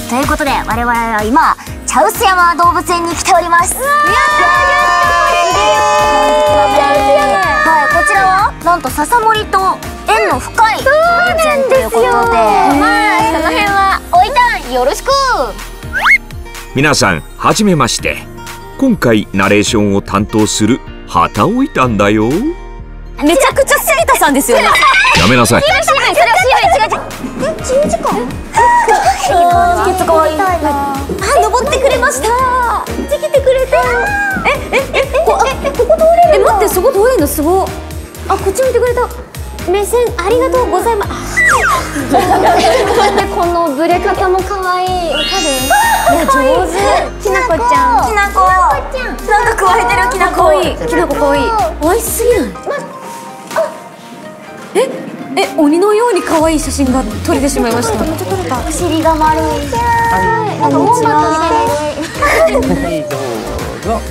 ということで我々は今茶臼山動物園に来ております。はい、こちらはなんと笹森と縁の深い動物園ということで、まあその辺はおいたんよろしく。 皆さんはじめまして。今回ナレーションを担当する畑おいたんだよ。 めちゃくちゃ杉田さんですよね。 やめなさい。 それは違う。10時間？かわいい。 登ってくれました。来てくれた。ここ通れるの？待って、そこ通れるのすご。あ、こっち見てくれた。目線ありがとうございます。待って、このブレ方も可愛い。わかる？いや、上手。きなこちゃん。 きなこちゃん。なんか加えてるきなこ。 きなこ可愛い。可愛すぎない？鬼のように可愛い写真が撮れてしまいました。 お尻が丸い。なんかウォンバットみたいな。 はい、どうぞ。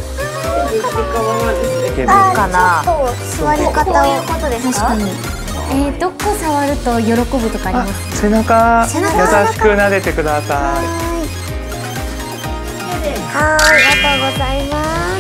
かな。座り方をことですか？ 確かに。どこ触ると喜ぶとかあります？ 背中優しく撫でてください。 はい、ありがとうございます。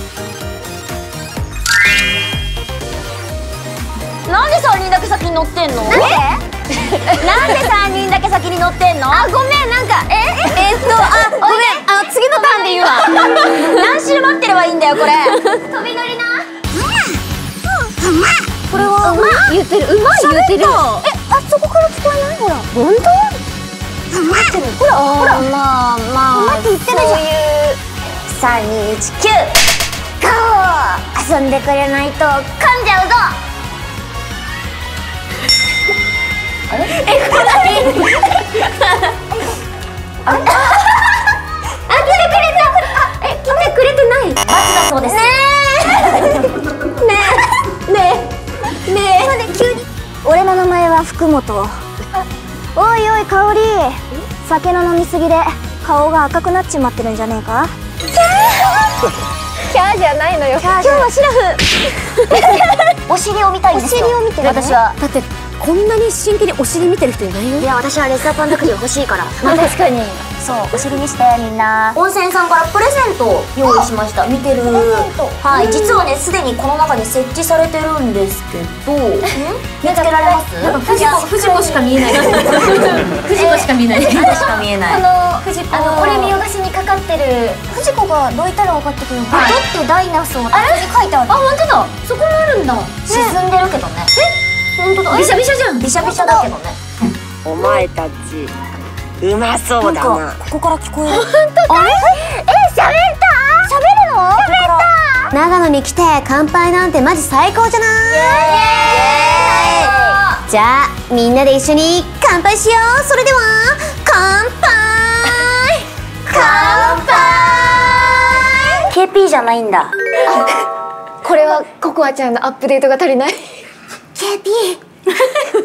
なんで3人だけ先に乗ってんの？なんで3人だけ先に乗ってんの？あ、ごめん、なんかごめん、次のターンで言うわ。何周待ってればいいんだよこれ。飛び乗りな。これはうまい言ってる。うまい言ってる。あそこから聞こえない？ほら。本当？ほらまあうまく言ってるじゃん。そういう3、2、1、9。ゴー。遊んでくれないと噛んじゃうぞ。あれ？これ何？来てくれてない。罰だそうです。なんで急に？俺の名前は福本。おいおい香織、酒の飲みすぎで顔が赤くなっちまってるんじゃねえか？キャーじゃないのよ。今日はシラフ。お尻を見たいんですよ。お尻を見てる。私はだってこんなに真剣にお尻見てる人いないよ。 いや、私はレッサーパンダクジ欲しいから。まあ確かに。そう、お尻見してみんな。温泉さんからプレゼントを用意しました。見てる。はい、実はね、すでにこの中に設置されてるんですけど、見つけられます？ なんか藤子しか見えない。藤子しか見えない。 しか見えない。俺見よがしにかかってる藤子がどういったら分かってくるのか。ドってダイナソーって書いてある。あ、本当だ。そこもあるんだ。沈んでるけどね。本当だ。ビシャビシャじゃん。ビシャビシャだけどね。 お前たちうまそうだな。 ここから聞こえる。本当か？あれ？喋った？喋るの？喋った。 長野に来て乾杯なんてマジ最高じゃない？じゃあみんなで一緒に乾杯しよう。それでは乾杯。 乾杯。KP じゃないんだ。 これはココアちゃんのアップデートが足りない。 KP。